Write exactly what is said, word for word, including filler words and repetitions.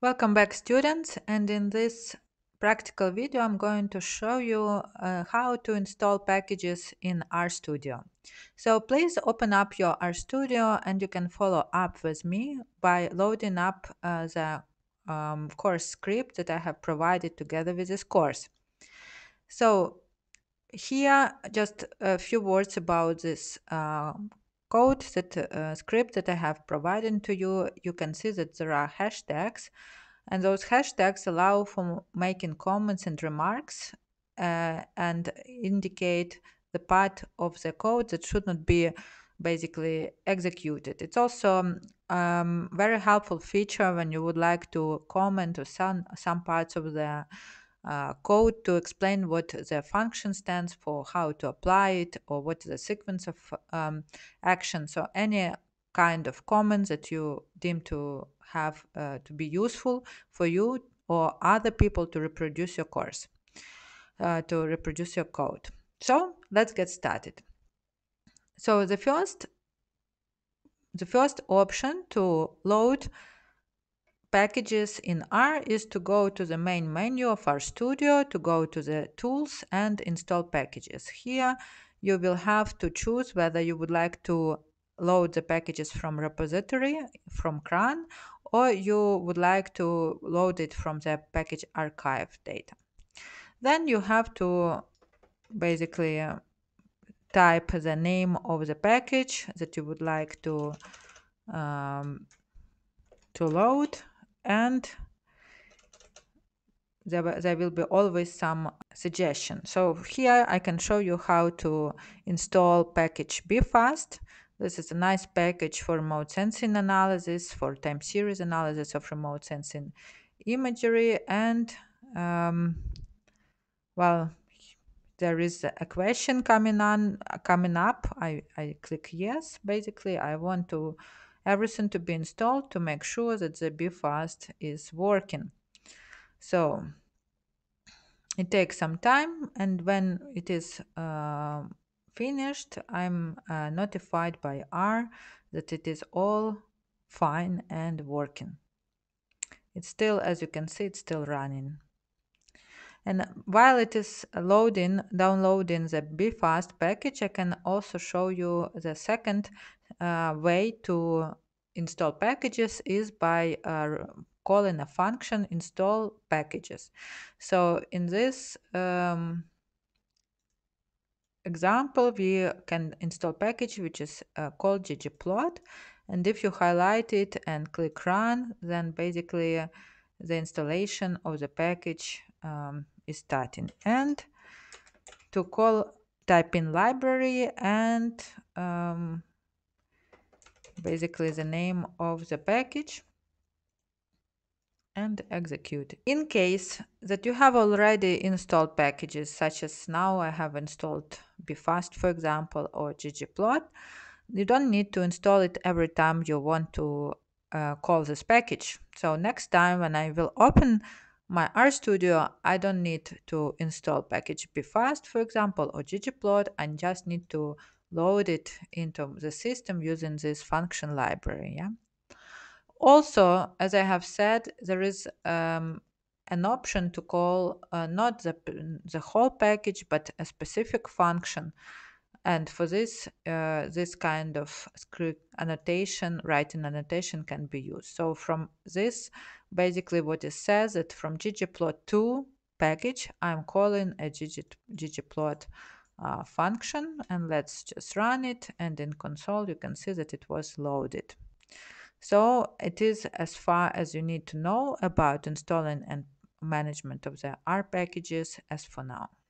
Welcome back, students, and in this practical video I'm going to show you uh, how to install packages in RStudio. So please open up your RStudio and you can follow up with me by loading up uh, the um, course script that I have provided together with this course. So here, just a few words about this uh, code, that uh, script that I have provided to you. You can see that there are hashtags, and those hashtags allow for making comments and remarks uh, and indicate the part of the code that should not be basically executed. It's also um, um, very helpful feature when you would like to comment or some some parts of the uh, code to explain what the function stands for, how to apply it, or what is the sequence of um, action. So any kind of comments that you deem to have uh, to be useful for you or other people to reproduce your course, uh, to reproduce your code. So let's get started. So the first, the first option to load packages in R is to go to the main menu of RStudio, to go to the tools and install packages. Here you will have to choose whether you would like to load the packages from repository, from cron, or you would like to load it from the package archive data. Then you have to basically uh, type the name of the package that you would like to um, to load, and there, there will be always some suggestion. So here I can show you how to install package BeFast. This is a nice package for remote sensing analysis, for time series analysis of remote sensing imagery, and um, well, there is a question coming on coming up. I, I click yes. Basically, I want to everything to be installed to make sure that the BeFast is working. So it takes some time, and when it is uh, finished, I'm uh, notified by R that it is all fine and working. It's still, as you can see, it's still running. And while it is loading, downloading the BeFast package, I can also show you the second uh, way to install packages is by uh, calling a function install packages. So in this um, example, we can install package which is uh, called ggplot, and if you highlight it and click run, then basically uh, the installation of the package um, is starting. And to call, type in library and um, basically the name of the package and execute. In case that you have already installed packages, such as now I have installed BeFast, for example, or ggplot, you don't need to install it every time you want to uh, call this package. So next time when I will open my RStudio, I don't need to install package BeFast, for example, or ggplot. I just need to load it into the system using this function library. Yeah. Also, as I have said, there is um, an option to call uh, not the, the whole package, but a specific function. And for this, uh, this kind of script annotation, writing annotation can be used. So from this, basically what it says that from ggplot two package, I'm calling a ggplot ggplot uh, function, and let's just run it. And in console, you can see that it was loaded. So it is as far as you need to know about installing and management of the R packages as for now.